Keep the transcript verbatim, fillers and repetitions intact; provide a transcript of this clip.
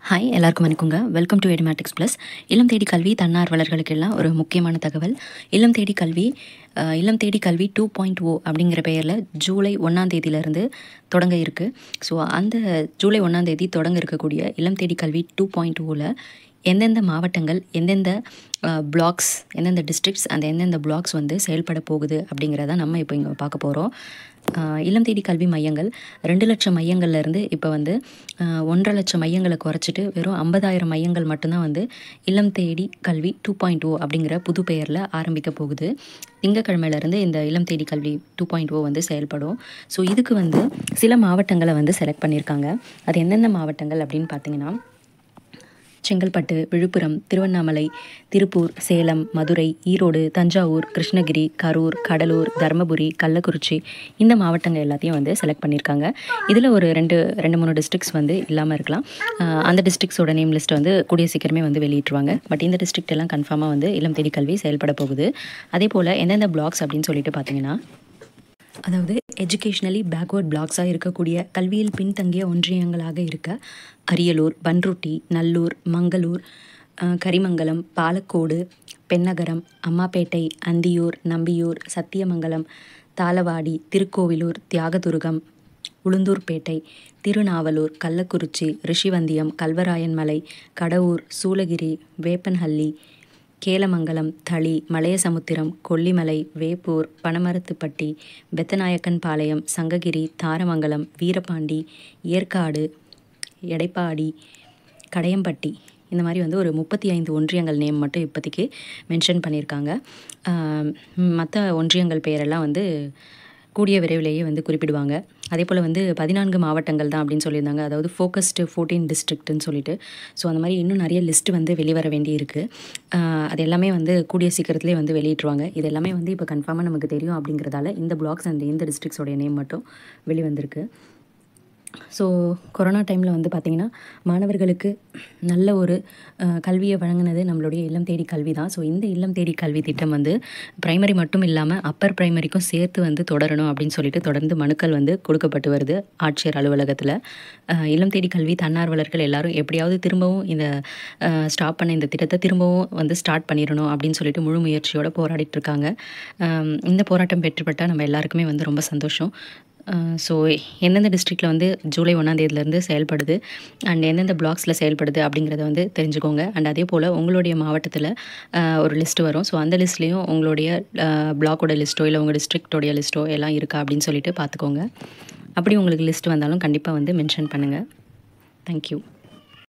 Hi எல்லாருக்கும் வணக்கங்க. Welcome to Edimatics plus. Illam Thedi கல்வி தன்னார்வலர்களுக்கெல்லாம் ஒரு முக்கியமான தகவல். இல்லம் தேடி கல்வி அஹ், இல்லம் தேடி கல்வி டூ பாயிண்ட் ஓ அப்படிங்கிற பெயரில் ஜூலை ஒன்றாம் தேதியிலேருந்து தொடங்க இருக்குது. ஸோ அந்த ஜூலை ஒன்றாம் தேதி தொடங்க இருக்கக்கூடிய இல்லம் தேடி கல்வி டூ பாயிண்ட் ஓவில் எந்தெந்த மாவட்டங்கள், எந்தெந்த பிளாக்ஸ், எந்தெந்த டிஸ்ட்ரிக்ட்ஸ், அந்த எந்தெந்த பிளாக்ஸ் வந்து செயல்பட போகுது அப்படிங்கிறத நம்ம இப்போ இங்கே பார்க்க போகிறோம். இல்லம் தேடி கல்வி மையங்கள் ரெண்டு லட்சம் மையங்கள்லேருந்து இப்போ வந்து அஹ், ஒன்றரை லட்சம் மையங்களை குறைச்சிட்டு வெறும் ஐம்பதாயிரம் மையங்கள் மட்டும்தான் வந்து இல்லம் தேடி கல்வி டூ பாயிண்ட் ஓ அப்படிங்கிற புது பெயரில் ஆரம்பிக்க போகுது. திங்கக்கிழமையிலேருந்து இந்த இல்லம் தேடி கல்வி டூ பாயிண்ட் ஓ வந்து செயல்படும். ஸோ இதுக்கு வந்து சில மாவட்டங்களை வந்து செலக்ட் பண்ணியிருக்காங்க. அது எந்தெந்த மாவட்டங்கள் அப்படின்னு பார்த்தீங்கன்னா, செங்கல்பட்டு, விழுப்புரம், திருவண்ணாமலை, திருப்பூர், சேலம், மதுரை, ஈரோடு, தஞ்சாவூர், கிருஷ்ணகிரி, கரூர், கடலூர், தருமபுரி, கள்ளக்குறிச்சி, இந்த மாவட்டங்கள் எல்லாத்தையும் வந்து செலக்ட் பண்ணியிருக்காங்க. இதில் ஒரு ரெண்டு ரெண்டு மூணு டிஸ்ட்ரிக்ஸ் வந்து இல்லாமல் இருக்கலாம். அஹ் அந்த டிஸ்ட்ரிக்ஸோட நேம் லிஸ்ட் வந்து கூடிய சீக்கிரமே வந்து வெளியிட்டுருவாங்க. பட் இந்த டிஸ்ட்ரிக்ட் எல்லாம் கன்ஃபார்மாக வந்து இல்லம் தேடி கல்வி செயல்பட போகுது. அதே போல் எந்தெந்த பிளாக்ஸ் அப்படின்னு சொல்லிட்டு பார்த்தீங்கன்னா, அதாவது எஜுகேஷ்னலி பேக்வேர்ட் பிளாக்ஸாக இருக்கக்கூடிய கல்வியில் பின்தங்கிய ஒன்றியங்களாக இருக்க அரியலூர், பன்ருட்டி, நல்லூர், மங்களூர், அஹ், கரிமங்கலம், பாலக்கோடு, பென்னகரம், அம்மாப்பேட்டை, அந்தியூர், நம்பியூர், சத்தியமங்கலம், தாளவாடி, திருக்கோவிலூர், தியாகதுருகம், உளுந்தூர்பேட்டை, திருநாவலூர், கள்ளக்குறிச்சி, ரிஷிவந்தியம், கல்வராயன்மலை, கடவூர், சூளகிரி, வேப்பன்ஹள்ளி, கேலமங்கலம், தளி, மலையசமுத்திரம், கொல்லிமலை, வேப்பூர், பனமரத்துப்பட்டி, பெத்தநாயக்கன்பாளையம், சங்ககிரி, தாரமங்கலம், வீரபாண்டி, ஏற்காடு, எடைப்பாடி, கடையம்பட்டி, இந்த மாதிரி வந்து ஒரு முப்பத்தி ஐந்து ஒன்றியங்கள் நேம் மட்டும் இப்போதைக்கு மென்ஷன் பண்ணியிருக்காங்க. மற்ற ஒன்றியங்கள் பெயரெல்லாம் வந்து கூடிய விரைவிலேயே வந்து குறிப்பிடுவாங்க. அதே போல் வந்து பதினான்கு மாவட்டங்கள் தான் அப்படின்னு சொல்லியிருந்தாங்க. அதாவது ஃபோக்கஸ்டு ஃபோர்டீன் டிஸ்ட்ரிக்ட்னு சொல்லிட்டு. ஸோ அந்த மாதிரி இன்னும் நிறைய லிஸ்ட்டு வந்து வெளிவர வேண்டி இருக்குது. அது எல்லாமே வந்து கூடிய சீக்கிரத்திலே வந்து வெளியிட்டுருவாங்க. இது எல்லாமே வந்து இப்போ கன்ஃபார்மாக நமக்கு தெரியும் அப்படிங்கிறதால இந்த பிளாக்ஸ் அண்ட் இந்த டிஸ்ட்ரிக்ஸோடைய நேம் மட்டும் வெளிவந்திருக்கு. ஸோ கொரோனா டைமில் வந்து பார்த்திங்கன்னா மாணவர்களுக்கு நல்ல ஒரு அஹ், கல்வியை வழங்கினது நம்மளுடைய இல்லம் தேடி கல்வி தான். ஸோ இந்த இல்லம் தேடி கல்வி திட்டம் வந்து பிரைமரி மட்டும் இல்லாமல் அப்பர் பிரைமரிக்கும் சேர்த்து வந்து தொடரணும் அப்படின்னு சொல்லிட்டு தொடர்ந்து மனுக்கள் வந்து கொடுக்கப்பட்டு வருது ஆட்சியர் அலுவலகத்தில். அஹ், இல்லம் தேடி கல்வி தன்னார்வலர்கள் எல்லாரும் எப்படியாவது திரும்பவும் இந்த ஸ்டாப் பண்ண இந்த திட்டத்தை திரும்பவும் வந்து ஸ்டார்ட் பண்ணிடணும் அப்படின்னு சொல்லிட்டு முழு முயற்சியோடு போராடிட்டு இருக்காங்க. அஹ், இந்த போராட்டம் வெற்றி பெற்றால் நம்ம எல்லாருக்குமே வந்து ரொம்ப சந்தோஷம். ஸோ எந்தெந்த டிஸ்ட்ரிக்டில் வந்து ஜூலை ஒன்றாம் தேதியிலேருந்து செயல்படுது அண்ட் எந்தெந்த பிளாக்ஸில் செயல்படுது அப்படிங்கிறத வந்து தெரிஞ்சுக்கோங்க. அண்ட் அதே போல் உங்களுடைய மாவட்டத்தில் ஒரு லிஸ்ட்டு வரும். ஸோ அந்த லிஸ்ட்லேயும் உங்களுடைய பிளாக்கோட லிஸ்ட்டோ இல்லை உங்கள் டிஸ்ட்ரிக்டோடைய லிஸ்ட்டோ எல்லாம் இருக்கா அப்படின்னு சொல்லிட்டு பார்த்துக்கோங்க. அப்படி உங்களுக்கு லிஸ்ட் வந்தாலும் கண்டிப்பாக வந்து மென்ஷன் பண்ணுங்கள். தேங்க்யூ.